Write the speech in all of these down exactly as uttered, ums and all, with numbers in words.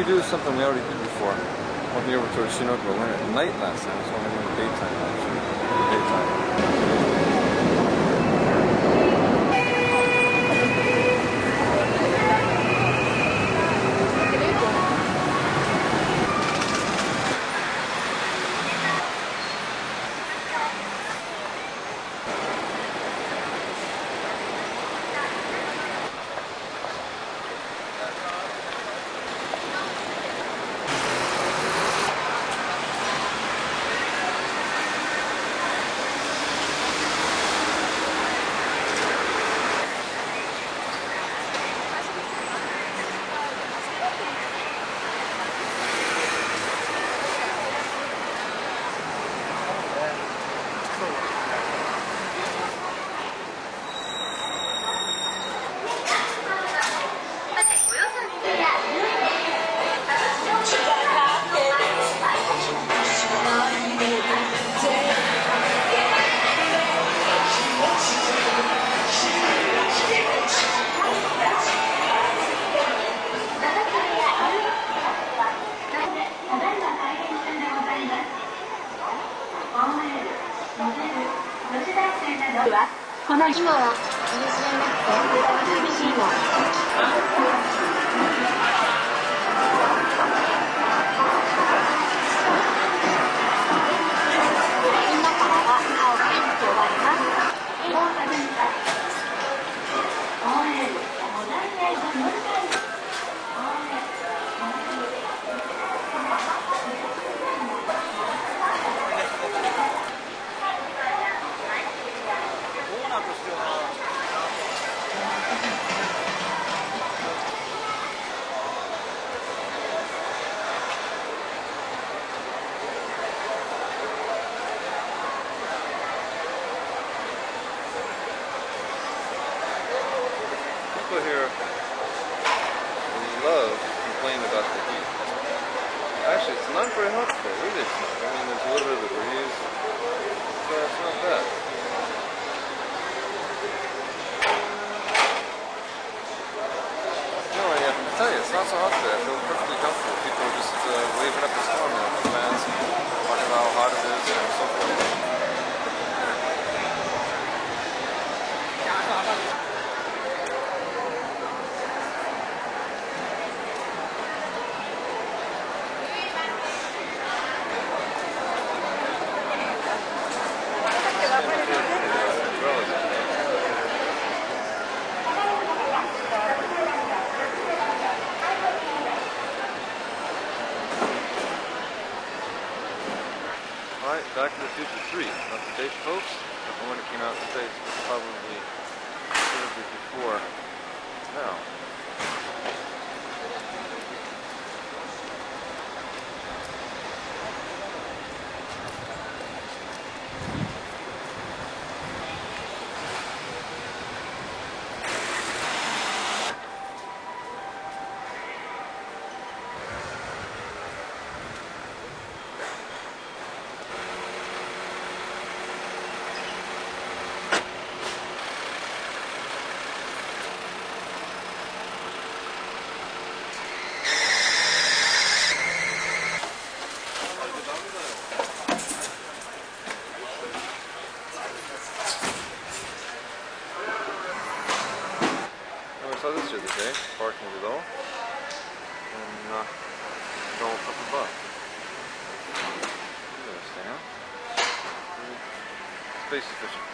we do something we already did before. Walking over towards Chinook, we went at night last time, so we're going to daytime actually. Daytime. People here love complaining about the heat. Actually, it's not very hot today, really. It's not. I mean, there's a little bit of a breeze, but it's not bad. No, I have to tell you, it's not so hot today. I feel perfectly comfortable. People are just uh, waving up the storm with the fans, talking about how hot it is and so forth. Alright, Back to the Future three. Up to date, folks. But when it came out in the States, it was probably considerably before now. I saw this the other day, parking below, and uh, go up above. Interesting, huh? Space efficient.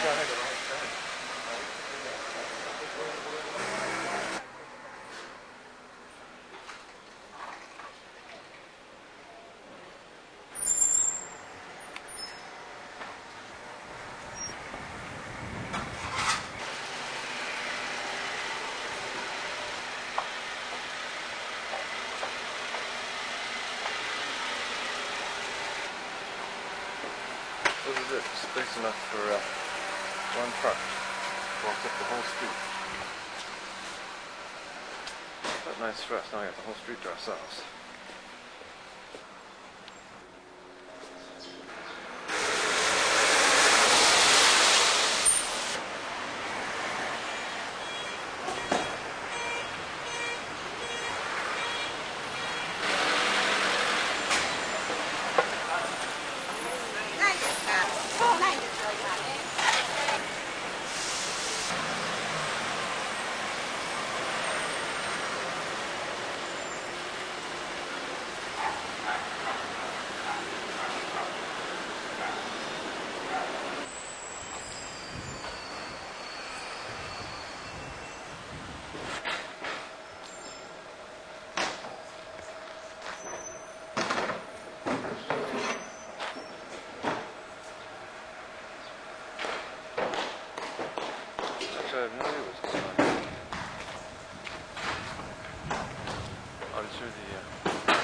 This is it, space enough for uh, one truck to walk up the whole street. But nice for us, now we have the whole street to ourselves. I have no idea what's going on. Oh, it's through the, uh...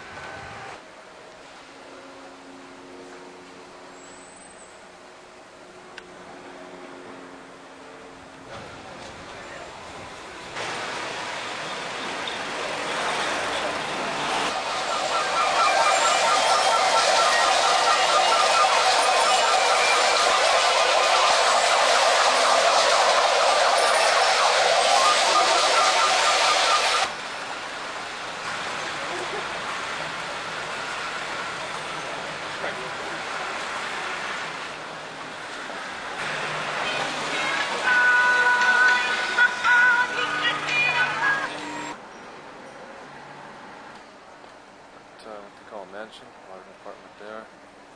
Uh, what they call a mansion, modern apartment there,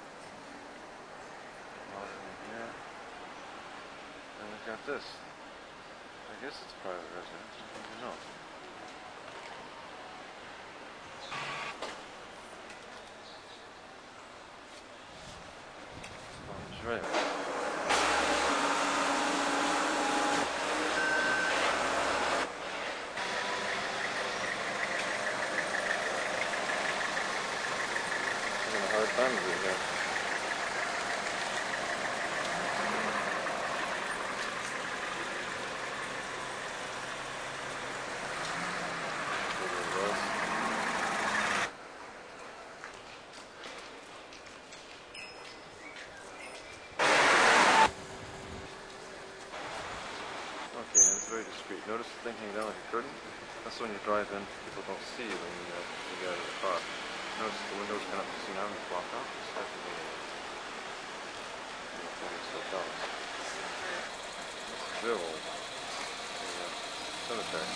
modern in here, and we've got this. I guess it's private residence, I don't even know. Lingerie. Hard time to do that. Okay, and it's very discreet. Notice the thing hanging down like a curtain? That's when you drive in, people don't see you when you, uh, you get out of the car. Notice the windows kind of, you see now, they're blocked off. It's definitely a famous hotels. It's real old. The uh, cemetery.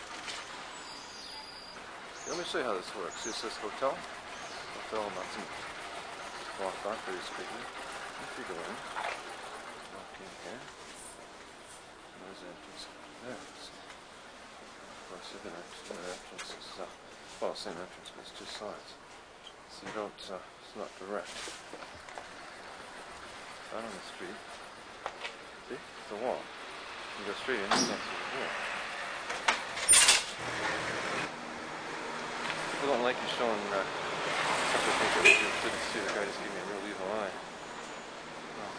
Let me show you how this works. See, it says hotel. Hotel Matsu. Blocked off very discreetly. If you go in, walk in here. There's the entrance. There it is. Of course, you can actually, the entrance is, uh, well, same entrance, but it's two sides. So you don't, uh, it's not direct. Out on the street. See? It's a wall. You go straight in, you can't see the wall. People don't like you showing, uh, something they think that you didn't see the guy just gave me a real evil eye. Well.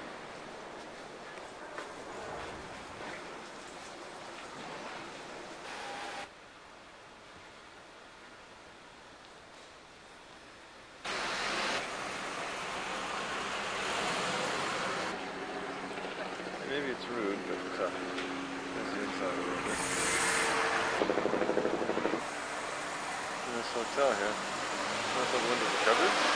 Maybe it's rude, but uh, there's the inside of it. In this hotel here, notice all the windows are covered.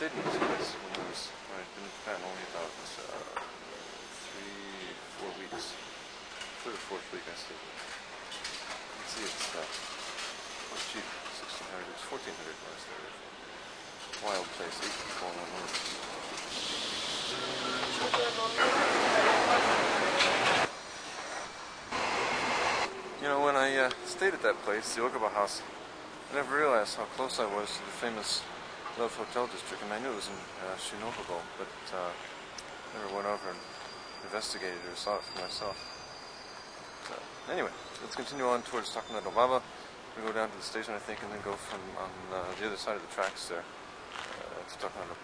stayed in this place when I was, when I'd been in Japan only about uh, three, four weeks. Third or fourth week I stayed. You can see it's uh, quite cheap. sixteen hundred, it was fourteen hundred when I started. Wild place, eight people in one room. You know, when I uh, stayed at that place, the Ogaba House, I never realized how close I was to the famous Love Hotel District. I mean, I knew it was in uh, Shinobubo, but uh, never went over and investigated or saw it for myself. So, anyway, let's continue on towards Takanadobaba. We go down to the station, I think, and then go from on uh, the other side of the tracks there uh, to Takanadobaba.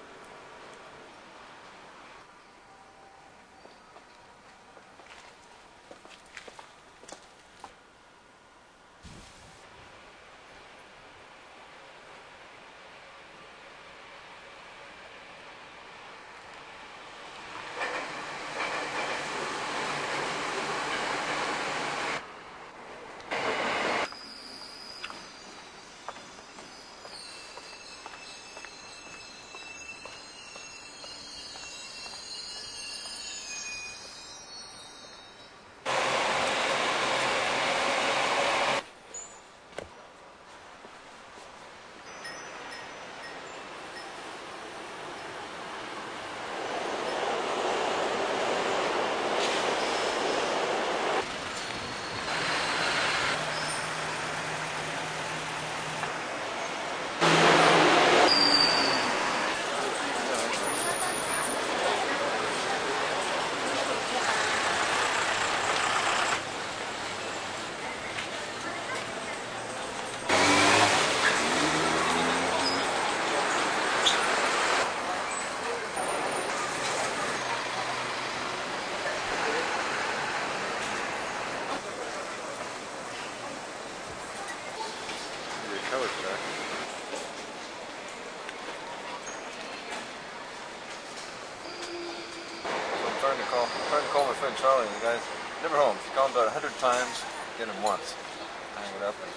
Trying to call, trying to call my friend Charlie, and the guy's never home. If you call him about a hundred times, get him once. Hang it up. And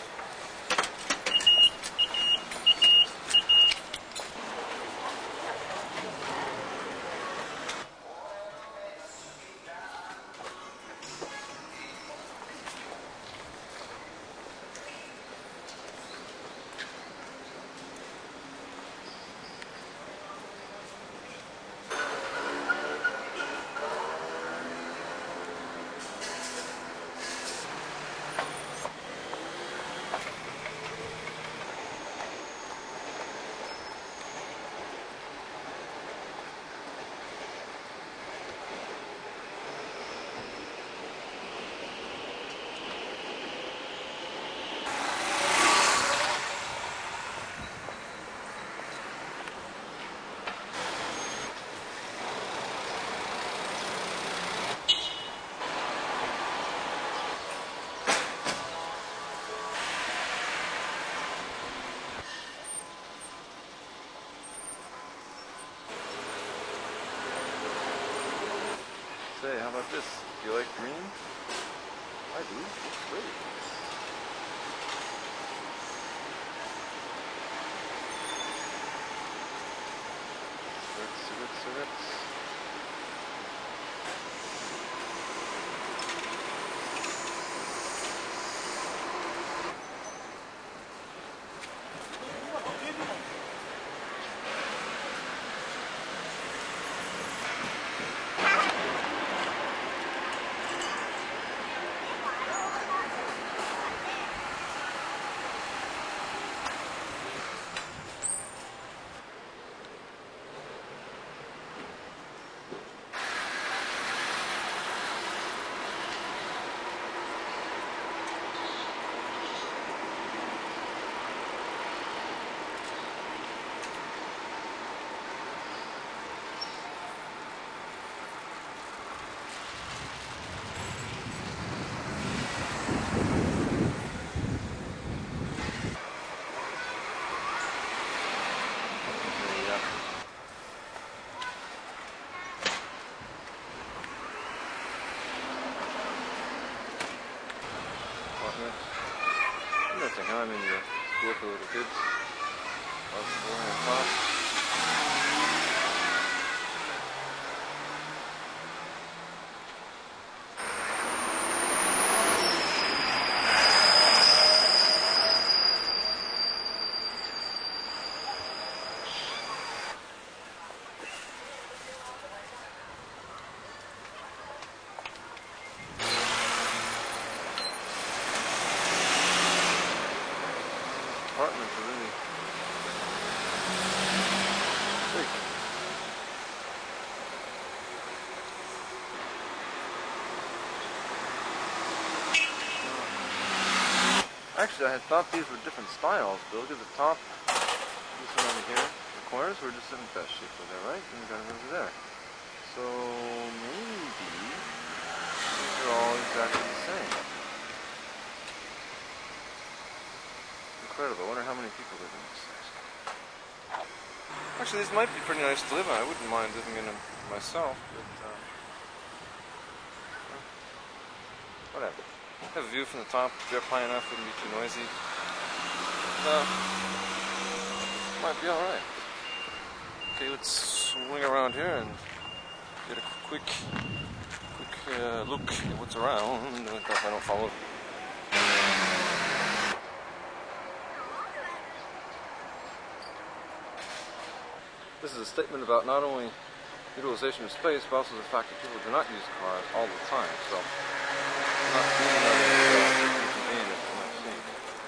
say, how about this? Do you like green? I do. It's great. Cigarettes, cigarettes, cigarettes. Interesting, huh? I mean, the school for little kids. Lots of boring on top. Apartments are really big. Actually, I had thought these were different styles, but look at the top. This one over here. The corners were just in that shape over there, right? And we got it over there. So maybe these are all exactly the same. Incredible. I wonder how many people live in this place. Actually, these might be pretty nice to live in. I wouldn't mind living in them myself, but uh, whatever. Have a view from the top. If they're high enough, wouldn't be too noisy. Uh, might be alright. Okay, let's swing around here and get a quick, quick uh, look at what's around. If I don't follow. This is a statement about not only utilization of space, but also the fact that people do not use cars all the time. So, not being that it's inconvenient, it might seem.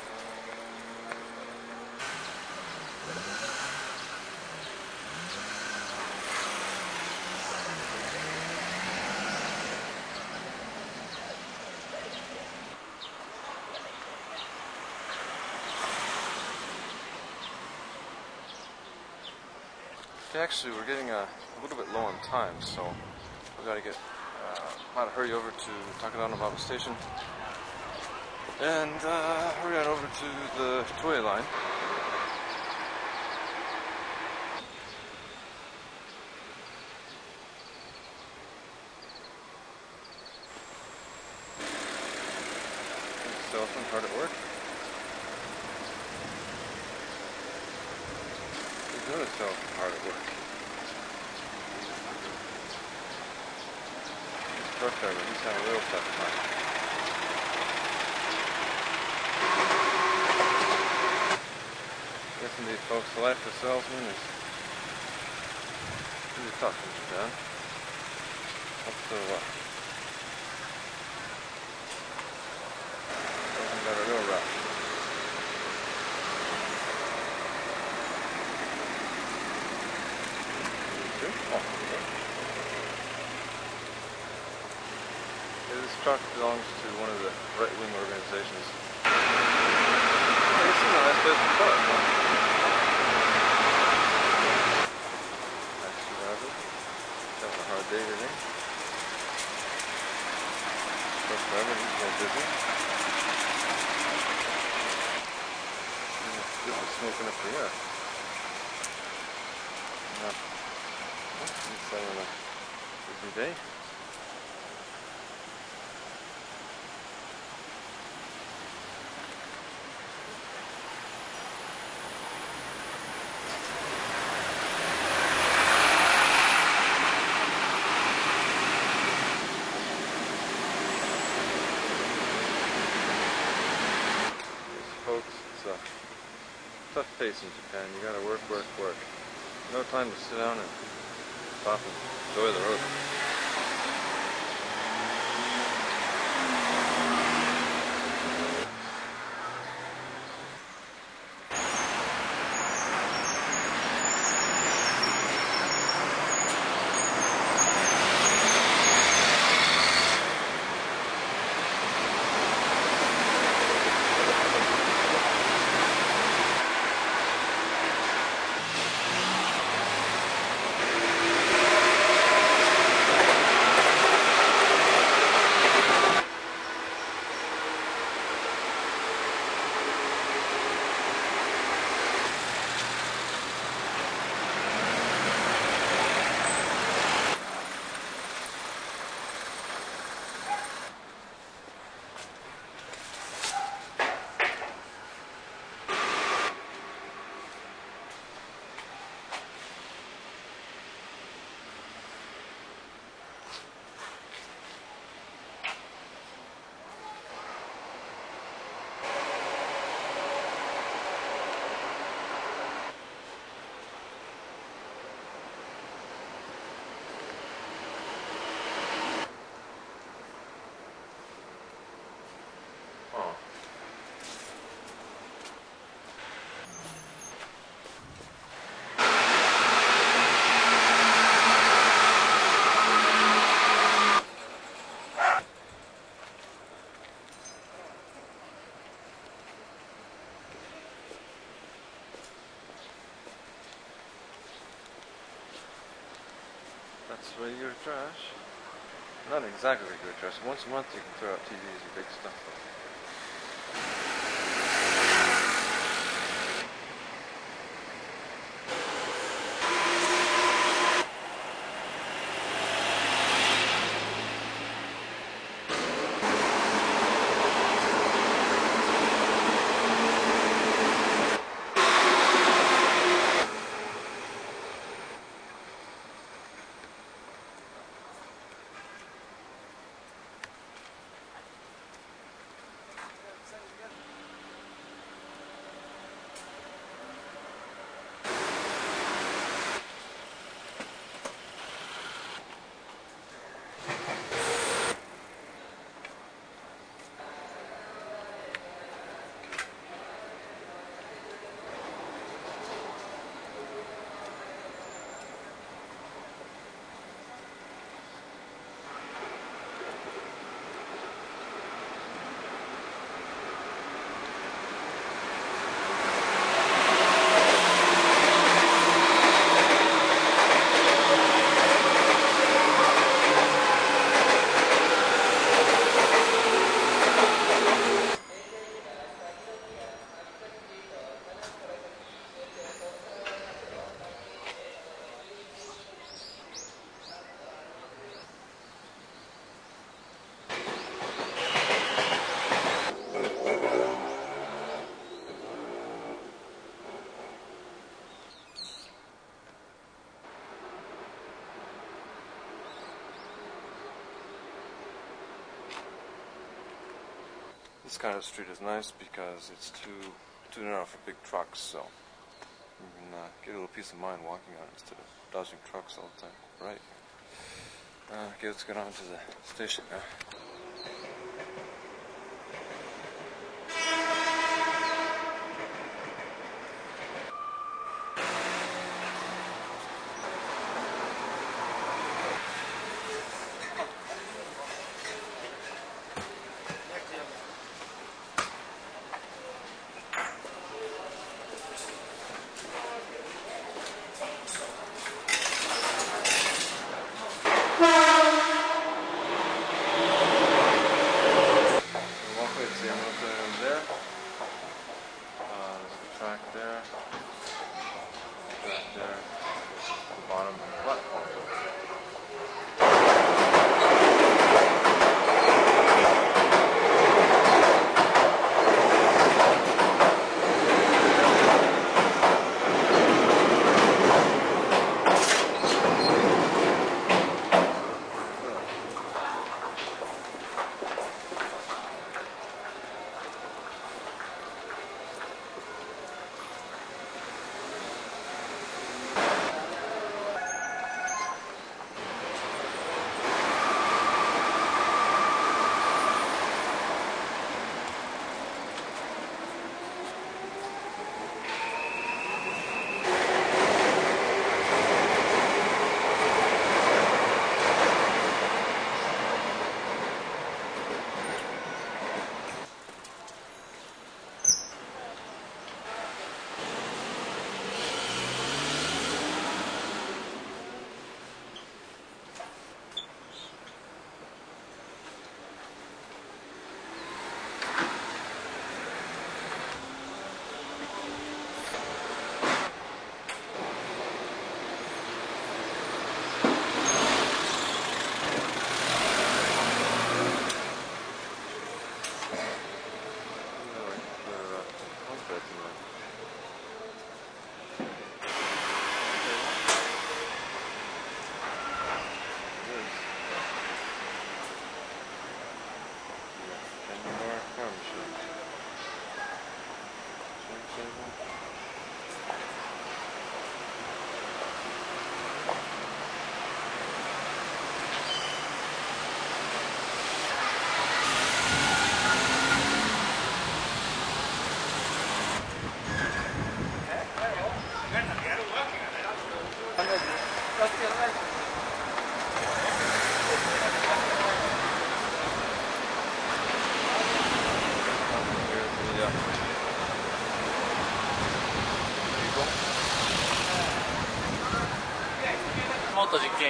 Okay, actually, we're getting a, a little bit low on time, so we've got to get, uh, got to hurry over to Takodana Station and uh, hurry on over to the Toei line. Salesman hard at work. He's doing himself hard at work. This truck driver, he's having a real tough time. Yes, indeed, folks, the life of a salesman is really tough in Japan. What's the what? Salesman got a real rough. This truck belongs to one of the right-wing organizations. Hey, this is a nice place to park, huh? Taxi driver. He's having a hard day today. Truck driver, he's real busy. This is smoking up the air. Yeah. He's having a busy day. Tough pace in Japan. You gotta work, work, work. No time to sit down and stop and enjoy the road. It's regular trash. Not exactly regular trash. Once a month you can throw out T Vs and big stuff. This kind of street is nice because it's too too narrow for big trucks, so you can uh, get a little peace of mind walking on it instead of dodging trucks all the time. Right. Uh, okay, let's get on to the station now.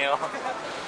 よ